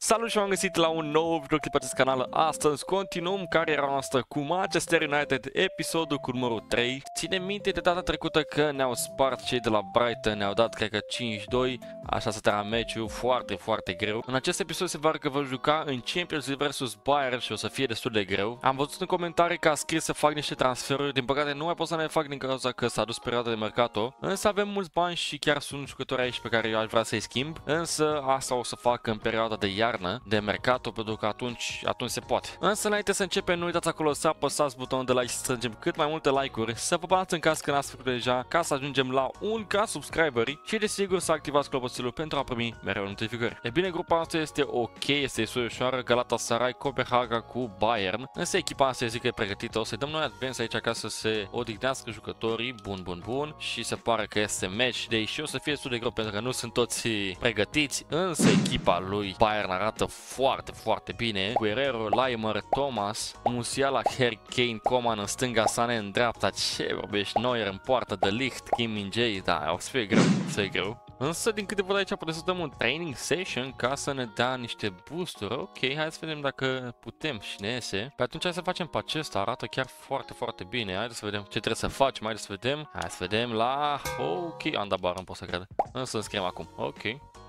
Salut și m-am găsit la un nou videoclip pe acest canal. Astăzi continuăm cariera noastră cu Manchester United, episodul cu numărul 3. Ține minte de data trecută că ne-au spart cei de la Brighton, ne-au dat cred că 5-2, așa se termina meciul foarte greu. În acest episod se pare că vă juca în Champions League vs Bayern și o să fie destul de greu. Am văzut în comentarii că a scris să fac niște transferuri, din păcate nu mai pot să le fac din cauza că s-a dus perioada de mercato, însă avem mulți bani și chiar sunt jucători aici pe care eu aș vrea să-i schimb, însă asta o să fac în perioada de iarnă, de mercato, pentru că atunci se poate. Însă înainte să începem, nu uitați acolo să apăsați butonul de like și să strângem cât mai multe like-uri, să vă bați în caz că n-ați făcut deja, ca să ajungem la 1K subscriberi și desigur să activați clopoțelul pentru a primi mereu notificări. E bine, grupa asta este ok, este ușoară, Galatasaray, Copenhaga cu Bayern, însă echipa asta zic că e pregătită, o să-i dăm noi advance aici ca să se odihnească jucătorii, bun, și se pare că este match day și o să fie destul de greu pentru că nu sunt toți pregătiți, însă echipa lui Bayern arată foarte bine. Guerrero, Laimer, Thomas, Musiala, Harry Kane, Coman în stânga, Sané în dreapta, ce vorbești, Neuer în poartă, De Ligt, Kim Min-jae, da, o să fie greu, Însă, din câte văd aici, putem să dăm un training session ca să ne dea niște boosturi. Ok, hai să vedem dacă putem și ne iese. Pe atunci hai să facem pe acesta, arată chiar foarte bine. Haideți să vedem ce trebuie să facem, haideți să vedem. Hai să vedem la... Ok, am dat bară, nu pot să cred. Însă înscriem acum, ok.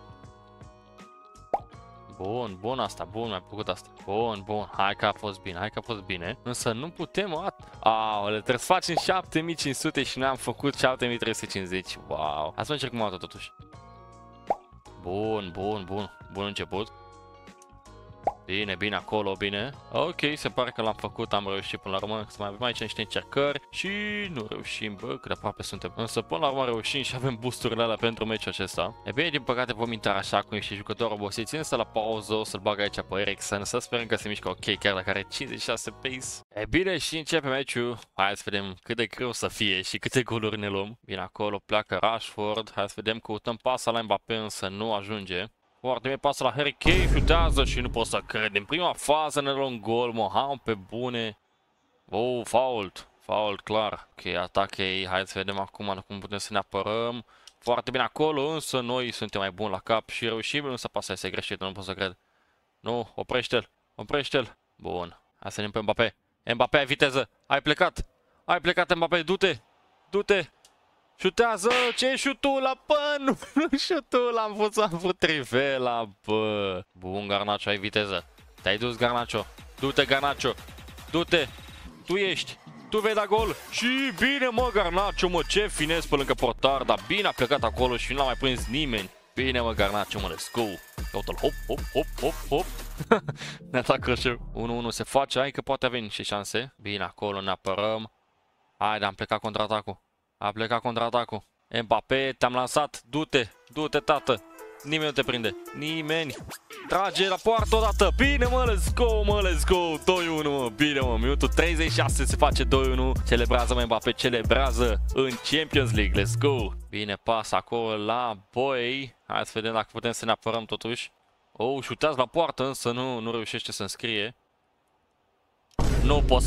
Bun asta, bun, mi-a plăcut asta. Bun, hai că a fost bine, Însă nu putem, aole, trebuie să facem 7500 și n-am făcut 7350, wow. Hai să încercăm o dată totuși. Bun început. Bine, acolo, bine. Ok, se pare că l-am făcut, am reușit până la urmă. Să mai avem aici niște încercări și nu reușim, bă, cât de aproape suntem. Însă până la urmă reușim și avem boosturile alea pentru meciul acesta. E bine, din păcate vom intra așa cu niște jucători obosiți, însă la pauză o să-l bag aici pe Eriksen, să sperăm că se mișcă ok, chiar dacă are 56 pace. E bine, și începe meciul. Hai să vedem cât de greu să fie și câte goluri ne luăm. Bine, acolo pleacă Rashford. Hai să vedem, căutăm pasa la Mbappé, însă nu ajunge. Foarte bine, pasă la Harry Kane, șutează și nu pot să cred. În prima fază ne luăm gol, Moham pe bune. Oh, fault, clar. Ok, atac ei, hai să vedem acum cum putem să ne apărăm. Foarte bine acolo, însă noi suntem mai buni la cap și reușim, însă pasa este greșită, nu pot să cred. Nu, oprește-l. Bun, hai să ne pe Mbappé. Mbappé, ai viteză, ai plecat Mbappé, du-te. Șutează, ce șutul la pân? Nu șutul, am vrut trivela, bă. Bun, Garnacho, ai viteză. Te-ai dus, Garnacho. Du-te, Garnacho. Du-te. Tu vei da gol. Și bine, mă, Garnacho, mă, ce finez pe lângă portar. Dar bine a plecat acolo și nu l-a mai prins nimeni. Bine, mă, Garnacho, mă, let's go. Caută-l, hop. Ne atacă și 1-1 se face, hai că poate avea niște șanse. Bine, acolo ne apărăm. Haide, am plecat contraatacul. A plecat contraatacul. Mbappé, te-am lansat. Du-te, tată. Nimeni nu te prinde. Nimeni. Trage la poartă odată. Bine, mă, let's go. 2-1, mă. Bine, mă. Minutul 36 se face 2-1. Celebrează, mă, Mbappé. Celebrează în Champions League. Let's go. Bine, pas acolo la Boy. Hai să vedem dacă putem să ne apărăm totuși. Oh, șutează la poartă, însă nu reușește să înscrie. Nu pot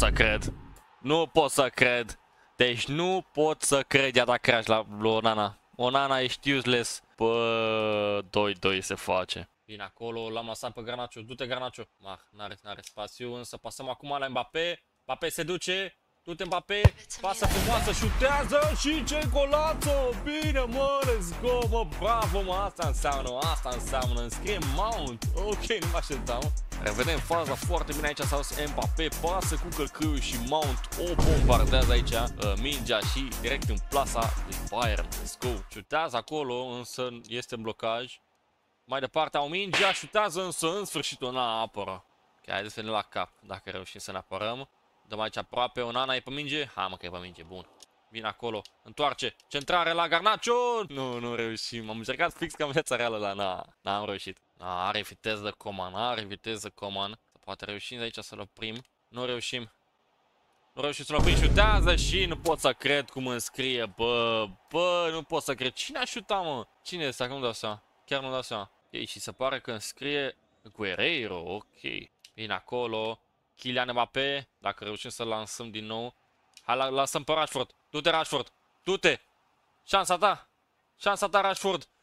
să cred. Deci nu pot să cred, i-a dat crash la Onana. Onana ești useless. Bă, 2-2 se face. Bine, acolo l-am lăsat pe Garnacho. Du-te, Garnacho. N-are spațiu, însă pasăm acum la Mbappé. Mbappé se duce. Du-te, Mbappé. Pasă frumoasă, șutează și ce golazo. Bine, mă, let's go, mă, bravo, mă. Asta înseamnă. Înscrie Mount. Ok, nu mă așteptam. Revedem faza foarte bine aici, s-a dus Mbappé, pasă cu călcâiul și Mount o bombardează aici mingea și direct în plasa lui Bayern. Let's go. Șutează acolo, însă este în blocaj. Mai departe au mingea, șutează, însă în sfârșit Onana apără. Ok, haideți să venim la cap, dacă reușim să ne apărăm. Dăm aici aproape, Onana e pe minge? Hai, mă, că e pe minge, bun. Vine acolo, întoarce, centrare la Garnacho. Nu reușim, am încercat fix ca în viața reală, dar n-am reușit. Are viteză Coman, poate reușim aici să-l oprim. Nu reușim să-l oprim, șutează și nu pot să cred cum înscrie, bă, nu pot să cred. Cine a șutat, mă? Cine este? Nu dau seama, chiar nu dau seama. Ei, și se pare că înscrie Guerrero, ok. Vine acolo, Kylian Mbappé, dacă reușim să-l lansăm din nou. Hai, lăsăm pe Rashford, du-te, Rashford, du-te! Șansa ta, Rashford!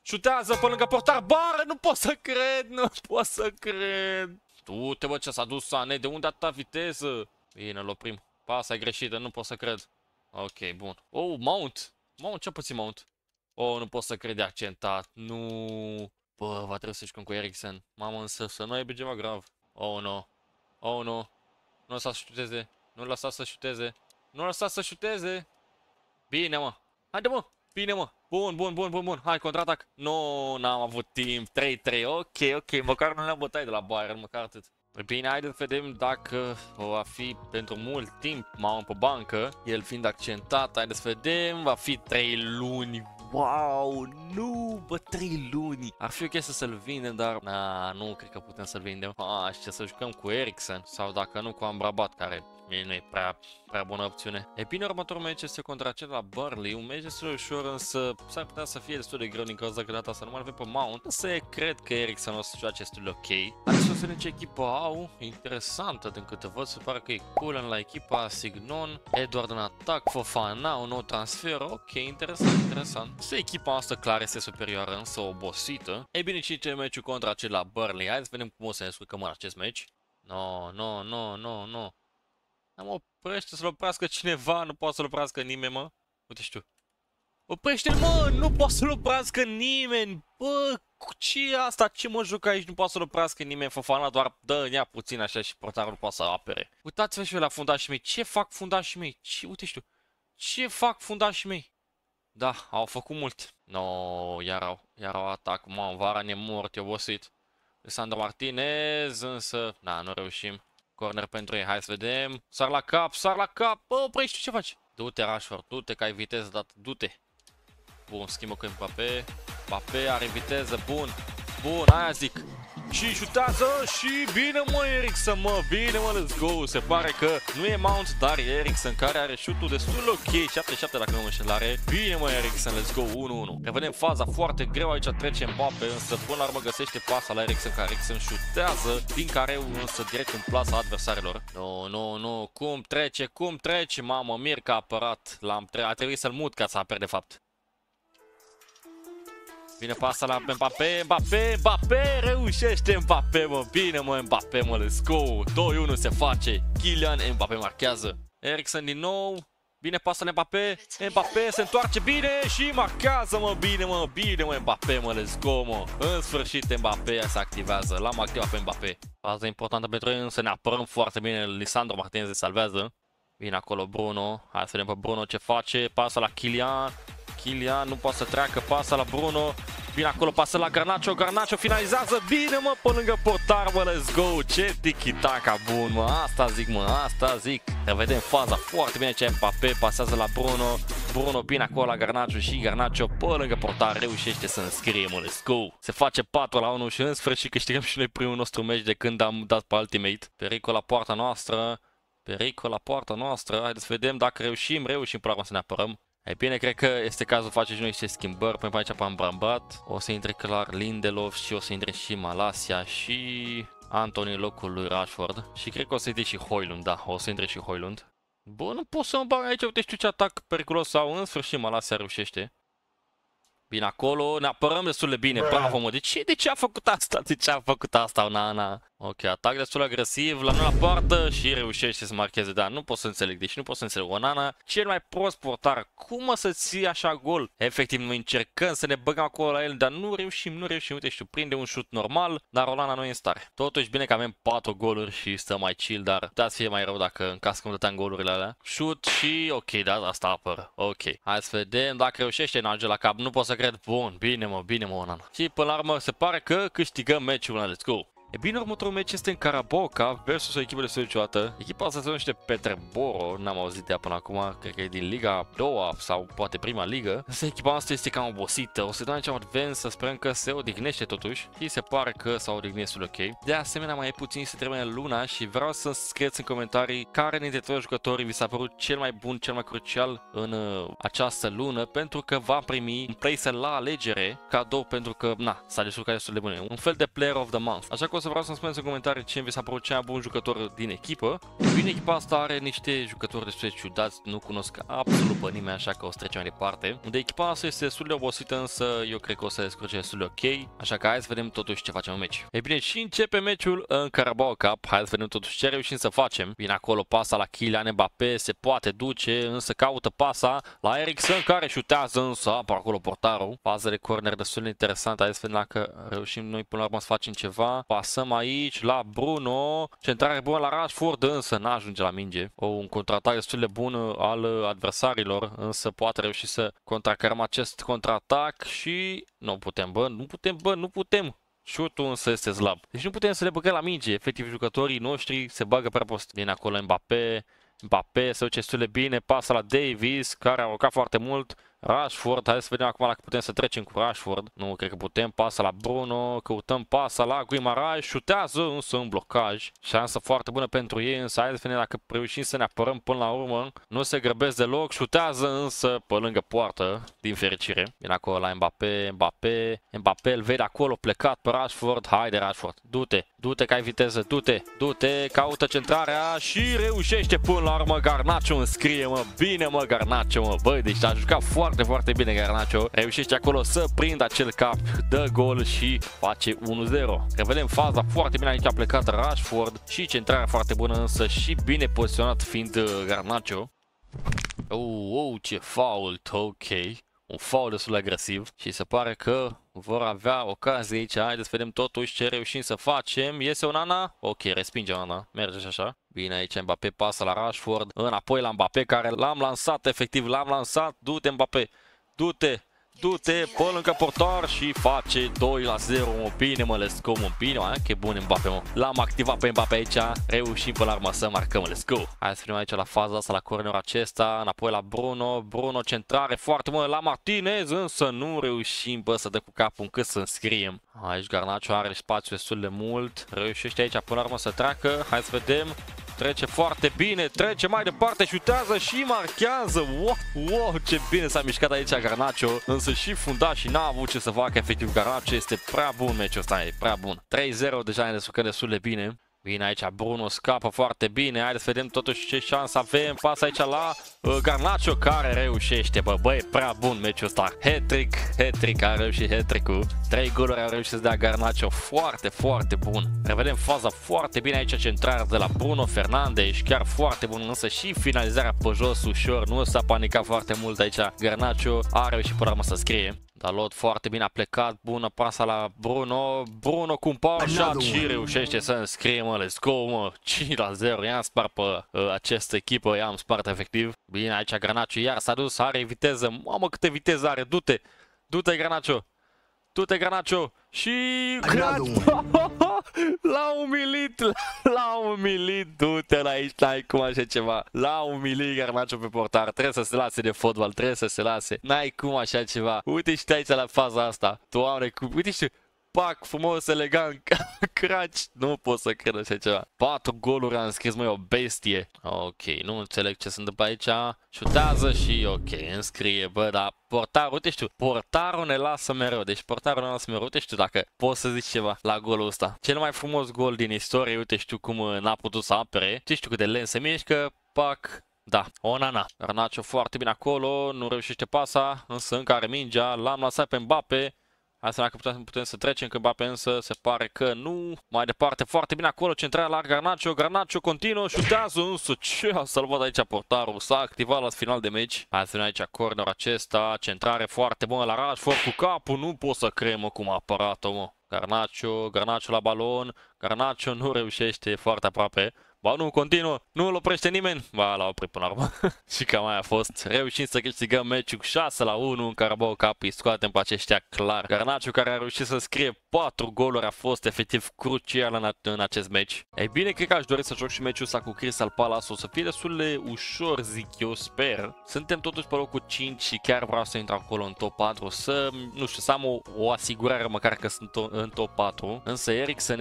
Șutează pe lângă portar, bară, nu pot să cred, nu pot să cred. Du-te, bă, ce s-a dus Sané, de unde atâta viteză? Bine, îl oprim. Pasa e greșită, nu pot să cred. Ok, bun. Oh, Mount. Mount, ce-a pățit Mount? Oh, nu pot să cred de accentat. Nu. Bă, va trebui să jucăm cu Eriksen. Mamă, însă să nu aibă ceva grav. Oh, no. Oh, no. Nu lăsa să șuteze. Nu lăsa să șuteze. Nu lăsa să șuteze. Bine, mă. Haide, mă. Bine, mă. Bun, bun, bun, bun, bun. Hai, contraatac. Nu, n-am avut timp. 3-3. Ok, ok. Măcar nu ne-am bătat de la Bayern, măcar atât. Bine, haideți să vedem dacă va fi pentru mult timp Mount pe bancă, el fiind accentat. Haideți să vedem, va fi 3 luni. Wow, nu, bă, 3 luni. Ar fi ok să-l vindem, dar nu cred că putem să-l vindem. Și ce să jucăm cu Eriksen sau dacă nu cu Amrabat, care nu e prea bună opțiune. E bine, următorul meci este contra cel la Burnley, un meci destul de ușor, însă s-ar putea să fie destul de greu din cauza că data asta nu mai avem pe Mount. Însă cred că Eriksen o să joace destul de ok. Hai să vedem ce echipă au. Interesantă din câte văd, se pare că e Cullen la echipa, Signon, Edward în atac, Fofana, un nou transfer. Ok, interesant, interesant. Se echipa asta clar este superioară, însă obosită. E bine, și ce meciul contra cel la Burnley. Hai să vedem cum o să ne descurcăm în acest meci. No. Mă oprește să-l oprească cineva, nu poate să-l oprească nimeni, mă. Uite și tu. Oprește-l, mă, nu poate să-l oprească nimeni. Bă, ce e asta? Ce mă joc aici? Nu poate să-l oprească nimeni. Fofana doar dă în ea puțin așa și portarul nu poate să apere. Uitați-vă și la fundașii mei. Ce fac fundașii mei? Uite și tu. Ce fac fundașii mei? Da, au făcut mult. No, iar au atac. Mă, Varane e mort, e obosit. Lisandro Martinez, însă, nu reușim. Corner pentru ei, hai să vedem. Sar la cap. Bă, oprești, ce faci? Du-te, Rashford, du-te, că ai viteză, dar du-te. Bun, schimbă cu Mbappé. Mbappé are viteză, bun, aia zic. Și șutează și bine, mă, Eriksen, mă, bine, mă, let's go. Se pare că nu e Mount, dar e Eriksen care are șutul destul ok. 7-7 dacă nu mă înșelare. Bine, mă, Eriksen, let's go, 1-1. Revedem faza foarte greu, aici trece Mbappé, însă până la urmă găsește pasa la Eriksen, care Eriksen șutează din careu, însă direct în plasa adversarilor. Nu, cum trece, mamă, mir că a apărat. A trebuit să-l mut ca să apere de fapt. Vine pasa la Mbappé, reușește Mbappé, mă, bine, mă, Mbappé, mă, let's go, 2-1 se face, Kylian Mbappé marchează, Eriksen din nou, bine pasa la Mbappé se întoarce bine și marchează, mă, bine, mă, Mbappé, mă, let's go, mă, în sfârșit Mbappé se activează, l-am activat pe Mbappé, faza importantă pentru ei, însă ne apărăm foarte bine, Lisandro Martinez se salvează, vine acolo Bruno, hai să vedem pe Bruno ce face, pasa la Kylian nu poate să treacă, pasa la Bruno, vine acolo, pasă la Garnacho finalizează, bine, mă, pe lângă portar, mă, let's go, ce tiki-taka bun, mă, asta zic, revedem faza foarte bine, ce Mbappé pasează la Bruno bine acolo la Garnacho și Garnacho pe lângă portar reușește să înscrie, mă, let's go, se face 4-1 și în sfârșit câștigăm și noi primul nostru meci de când am dat pe Ultimate, pericol la poarta noastră, haideți să vedem dacă reușim până la urmă să ne apărăm. Ei bine, cred că este cazul să facem și noi niște schimbări, pentru aici pe Amrabat. O să intre clar Lindelof și o să intre și Malacia și Antony în locul lui Rashford. Și cred că o să intre și Højlund, da, o să intre și Højlund. Bun, nu pot să mă bag aici, uite, știu ce atac periculos sau în sfârșit Malacia reușește. Bine acolo, ne apărăm destul de bine, bravo, mă, de ce a făcut asta, Nana? Ok, atac destul de agresiv, la noi la poartă și reușește să marcheze, dar nu pot să înțeleg, deci nu pot să înțeleg, Onana, cel mai prost portar, cum mă să ții așa gol? Efectiv, noi încercăm să ne băgăm acolo la el, dar nu reușim, uite, știu, prinde un șut normal, dar Onana nu e în stare. Totuși, bine că avem 4 goluri și stăm mai chill, dar putea să fie mai rău dacă încascăm dăteam golurile alea. Șut și, ok, da, asta apără, ok. Hai să vedem dacă reușește Nagel la cap, nu pot să cred, bun, bine, mă, Onana. Și până la urmă se pare că câștigăm meciul, let's go. E bine, următorul meci este în Carabao Cup versus o echipă de niciodată. Echipa asta se numește Peterborough, n-am auzit de ea până acum, cred că e din Liga a doua sau poate prima ligă. Însă echipa asta este cam obosită, o să dăm aici un advance, să sperăm că se odihnește totuși și se pare că s-a odihnit destul ok. De asemenea, mai e puțin să termine luna și vreau să scrieți în comentarii care dintre toți jucătorii vi s-a părut cel mai bun, cel mai crucial în această lună, pentru că va primi un placer la alegere, cadou pentru că, s-a descurcat destul de bune, un fel de Player of the Month. Așa că o să vreau să-mi spuneți în comentarii ce vi s-a părut cel mai bun jucător din echipă. Bine, echipa asta are niște jucători destul de ciudați, nu cunosc absolut pe nimeni, așa că o să trecem mai departe. Unde echipa asta este destul de obosită, însă eu cred că o să descurce destul de ok, așa că hai să vedem totuși ce facem în meci. Ei bine, și începe meciul în Carabao Cup, hai să vedem totuși ce reușim să facem. Vine acolo pasa la Kylian Mbappé, se poate duce, însă caută pasa la Eriksen care șutează, însă apar acolo portarul. Fază de corner destul de interesantă, hai să vedem dacă reușim noi până la urmă să facem ceva. Pasăm aici la Bruno, centrare bună la Rashford, însă n-ajunge la minge. Un contraatac destul de bun al adversarilor, însă poate reuși să contracarăm acest contraatac și nu putem, nu putem. Șutul însă este slab. Deci nu putem să le băgăm la minge. Efectiv, jucătorii noștri se bagă prea prost. Vine acolo Mbappé se duce destul de bine, pasă la Davies, care a urcat foarte mult. Rashford, hai să vedem acum dacă putem să trecem cu Rashford. Nu, cred că putem. Pasa la Bruno, căutăm pasa la Guimaraes, șutează însă în blocaj. Șansă foarte bună pentru ei, însă hai să vedem dacă reușim să ne apărăm până la urmă. Nu se grăbesc deloc, șutează însă pe lângă poartă, din fericire. Vine acolo la Mbappé îl vede acolo plecat pe Rashford. Haide Rashford, du-te că ai viteză, du-te, caută centrarea și reușește până la urmă. Garnacho înscrie, mă, bine mă Garnacho, mă, băi, deci a jucat foarte bine Garnacho. Reușește acolo să prindă acel cap, dă gol și face 1-0. Revedem faza foarte bine, aici a plecat Rashford și centrarea foarte bună, însă și bine poziționat fiind Garnacho. Ce fault, ok. Un foul destul de agresiv și se pare că vor avea ocazie aici. Haideți să vedem totuși ce reușim să facem. Iese Onana? Ok, respinge Onana. Merge și așa. Bine, aici Mbappé pasă la Rashford. Înapoi la Mbappé care l-am lansat, efectiv l-am lansat. Du-te Mbappé, du-te pe lângă portar și face 2-0. Bine mă, let's go, mă, bine mă, că bun Mbappé, mă. L-am activat pe Mbappé aici, reușim până la urmă să marcăm, let's go. Hai să vedem aici la faza asta, la cornerul acesta, înapoi la Bruno, centrare foarte bună la Martinez, însă nu reușim, bă, să dă cu capul încât să înscriem. Aici Garnacho are spațiu destul de mult, reușește aici până la urmă să treacă, hai să vedem. Trece foarte bine, trece mai departe, șutează și marchează. Wow, ce bine s-a mișcat aici Garnacho, însă și fundaș și n-a avut ce să facă. Efectiv, Garnacho este prea bun meciul ăsta, e prea bun. 3-0 deja ne descurcăm destul de bine. Bine, aici Bruno scapă foarte bine. Haideți să vedem totuși ce șansă avem. Pas aici la Garnacho care reușește. Bă, e prea bun meciul ăsta. Hat-trick, a reușit hat-trick-ul. 3 goluri a reușit să dea Garnacho. Foarte bun. Revedem faza foarte bine aici, centrarea de la Bruno Fernandes. Chiar foarte bun, însă și finalizarea pe jos ușor. Nu s-a panicat foarte mult aici. Garnacho a reușit până la urmă să scrie. Dalot foarte bine a plecat, bună pasa la Bruno cu un power shot și reușește să înscrie, mă, let's go, mă, 5-0, i-am spart pe această echipă, i-am spart efectiv. Bine, aici Garnacho iar s-a dus, are viteză, mamă câte viteză are, du-te Garnacho și l-a umilit, du-te la aici, n-ai cum așa ceva, l-a umilit Garnacho pe portar, trebuie să se lase de fotbal, trebuie să se lase, n-ai cum așa ceva, uite și aici la faza asta, Doamne, uite și pac, frumos, elegant, craci, nu pot să cred așa ceva. 4 goluri a înscris, măi, o bestie. Ok, nu înțeleg ce se întâmplă aici. Șutează și ok, înscrie, bă, dar portarul, uite știu, portarul ne lasă mereu. Deci portarul ne lasă mereu, uite știu dacă poți să zici ceva la golul ăsta. Cel mai frumos gol din istorie, uite știu cum n-a putut să apere. Știu cât de lent se mișcă, pac. Da, Onana. Garnacho foarte bine acolo, nu reușește pasa, însă încă are mingea, l-am lăsat pe Mbappé. Hai să vedem dacă putem să trecem, că Mbappé însă se pare că nu. Mai departe, foarte bine acolo, centrarea la Garnacho continuă, șutează, însă ce a salvat aici portarul, s-a activat la final de meci. Hai să vedem aici cornerul acesta, centrare foarte bună la Rashford cu capul, nu pot să cred, mă, cum a apărat-o, mă. Garnacho la balon, Garnacho nu reușește, foarte aproape. Ba nu, continuă, nu îl oprește nimeni. Ba, l-a oprit până la urmă. Și cam aia a fost. Reușim să câștigăm meciul 6-1 în Carabao Cup. Îi scoatem pe aceștia clar. Garnacho, care a reușit să scrie 4 goluri, a fost efectiv crucial în acest meci. Ei bine, cred că aș dori să joc și meciul ăsta cu Crystal Palace. O să fie destul de ușor, zic eu, sper. Suntem totuși pe locul 5 și chiar vreau să intru acolo în top 4. Să, nu știu, să am o asigurare măcar că sunt în top 4. Însă Eriksen este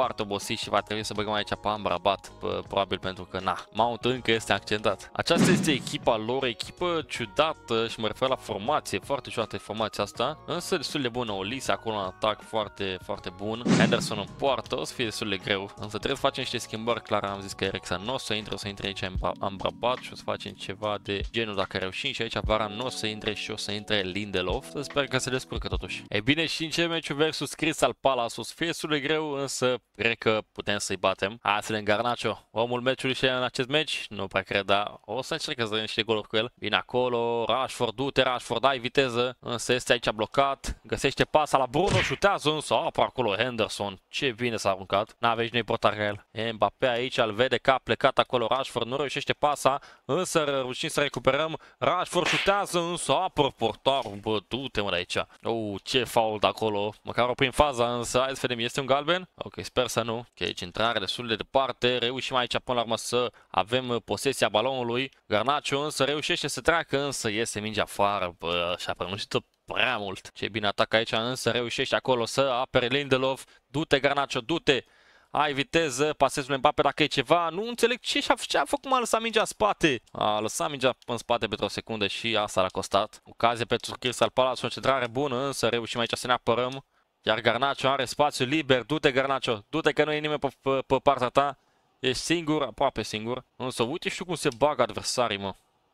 foarte obosit și va trebui să băgăm aici pe Amrabat, probabil pentru că, na, Mount încă este accentat. Aceasta este echipa lor, echipă ciudată și mă refer la formație, foarte ciudată formația asta, însă destul de bună. Olise acolo în atac, foarte, foarte bun. Henderson în poartă, o să fie destul de greu, însă trebuie să facem niște schimbări. Clar am zis că Eriksen nu o să intre, o să intre aici Amrabat și o să facem ceva de genul dacă reușim, și aici Varane nu o să intre și o să intre Lindelof. Sper că se descurcă totuși. E bine, și în ce meciul versus Crystal Palace o să fie destul de greu, însă cred că putem să-i batem. Hai să vedem Garnacho, omul meciului și în acest meci? Nu prea cred, dar o să încerc să dăm niște goluri cu el. Vine acolo, Rashford, du-te Rashford, ai viteză, însă este aici blocat. Găsește pasa la Bruno, șutează însă, apă acolo Henderson, ce bine s-a aruncat. N-avea nici portar ca el. Mbappé aici îl vede că a plecat acolo Rashford, nu reușește pasa, însă reușim să recuperăm. Rashford șutează însă, apă portarul, bă, du-te mă de aici. Ce fault acolo, măcar oprim faza, însă hai să vedem, este un galben? Ok, sper să nu. Ok, centrare destul de departe, reușim aici până la urmă să avem posesia balonului. Garnacho însă reușește să treacă, însă iese mingea afară, bă, și-a prelungit-o prea mult. Ce bine atacă aici, însă reușește acolo să apere Lindelof. Du-te Garnacho, du-te! Ai viteză, pasezi lui Mbappé dacă e ceva. Nu înțeleg ce a făcut, m-a lăsat mingea în spate. A lăsat mingea în spate pentru o secundă și asta l-a costat. Ocazie pentru Crystal Palace, o centrare bună, însă reușim aici să ne apărăm. Iar Garnacho are spațiu liber. Du-te Garnacho, du-te că nu e nimeni pe partea ta. Ești singur, aproape singur. Însă uite și tu cum se bagă adversarii, mă.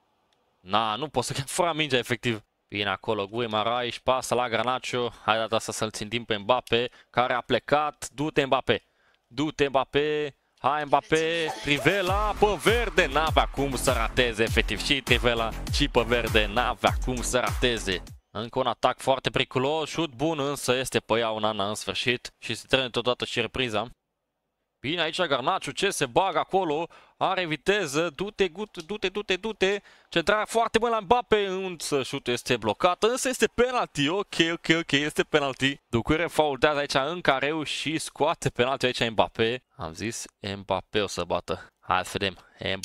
Na, nu pot să chiar fără mingea efectiv. Bine acolo, Guimaraes, pasă la Garnacho. Hai data asta să-l țintim pe Mbappé, care a plecat. Du-te Mbappé. Du-te Mbappé. Hai Mbappé. Trivela pe verde. N-avea cum să rateze efectiv. Și Trivela și pe verde. N-avea cum să rateze. Încă un atac foarte periculos. Șut bun însă este pe ea Onana în sfârșit. Și se termină totodată și repriza. Bine aici Garnacho, ce se bagă acolo, are viteză, du-te, centrarea foarte bună la Mbappé, însă șutul este blocat, însă este penalty, ok, este penalty. Doucouré faultează aici în careu și scoate penalty aici Mbappé. Am zis, Mbappé o să bată. Hai să vedem,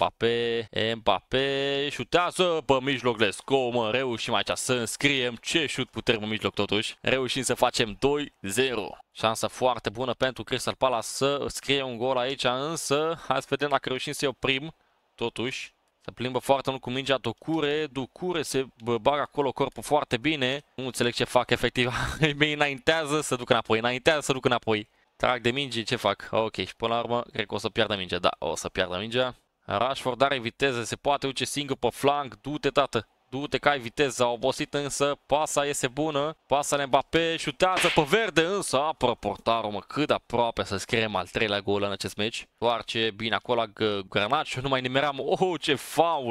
Mbappé, șutează pe mijloc, let's go, mă, reușim aici să înscriem, ce șut puternic în mijloc totuși. Reușim să facem 2-0. Șansă foarte bună pentru Crystal Palace să scrie un gol aici, însă hai să vedem dacă reușim să-i oprim, totuși. Se plimbă foarte mult cu mingea Doucouré se bagă acolo corpul foarte bine. Nu înțeleg ce fac efectiv, îi înaintează să duc înapoi, Trag de mingi, ce fac? Ok, și până la urmă, cred că o să piardă mingea. Da, o să piardă mingea. Rashford are viteză, se poate duce singur pe flanc. Du-te, tată! Du-te că ai viteză, a obosit însă, pasa iese bună. Pasa la Mbappé, șutează pe verde însă, apără portarul, mă, cât de aproape să scriem al treilea gol în acest meci. Doar ce bine acolo Garnacho, nu mai nimeream. Oh, ce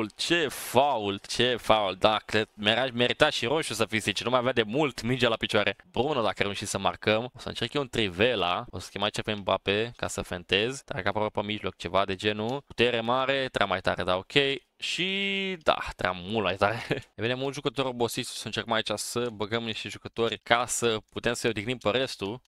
fault, da, cred, merita și roșu să fie zice, nu mai avea de mult mingea la picioare. Bruno dacă reușim să marcăm, o să încerc eu un Trivela, o să schimb aici pe Mbappé ca să fentez, trec aproape pe mijloc, ceva de genul. Putere mare, trea mai tare, da, ok. Și da, treaba mult mai tare. E bine, mult jucători obosiți, să încercăm aici să băgăm niște jucători ca să putem să-i odihnim pe restul.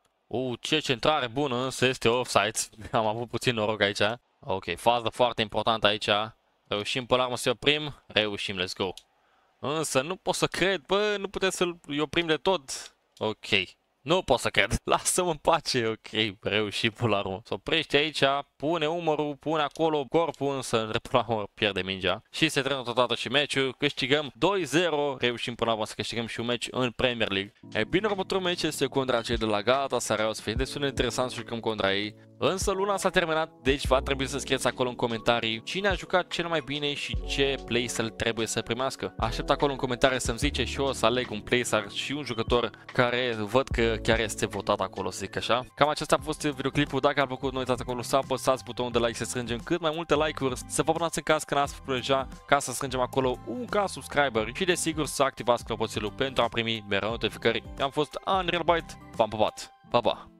Ce centrare bună, însă este offside. Am avut puțin noroc aici. Ok, fază foarte importantă aici. Reușim până la urmă să-i oprim. Reușim, let's go. Însă nu pot să cred, bă, nu putem să-l oprim de tot. Ok. Nu pot să cred. Lasă-mă în pace. Ok, reușit până la urmă. Se oprește aici, pune umărul, pune acolo corpul, însă până la urmă pierde mingea. Și se termină totodată și meciul. Câștigăm 2-0. Reușim până la urmă să câștigăm și un meci în Premier League. E bine, următorul meci este contra cei de la Galatasaray. O să fie destul de interesant să jucăm contra ei. Însă luna s-a terminat, deci va trebui să scrieți acolo în comentarii cine a jucat cel mai bine și ce playstyle trebuie să primească. Aștept acolo în comentarii să-mi zice și eu o să aleg un playstyle și un jucător care văd că chiar este votat acolo, să zic așa. Cam acesta a fost videoclipul. Dacă a plăcut, nu uitați acolo să apăsați butonul de like, să strângem cât mai multe like-uri, să vă abonați în caz că n-ați făcut deja, ca să strângem acolo un ca subscriber și desigur să activați clopoțelul pentru a primi mereu notificări. Eu am fost Unreal Byte, v-am pupat, pa, pa!